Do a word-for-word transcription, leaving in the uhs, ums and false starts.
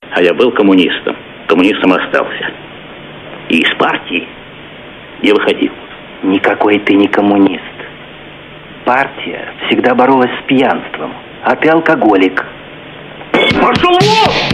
А я был коммунистом. Коммунистом остался. И из партии не выходил. Никакой ты не коммунист. Партия всегда боролась с пьянством. А ты алкоголик. Пошел вон!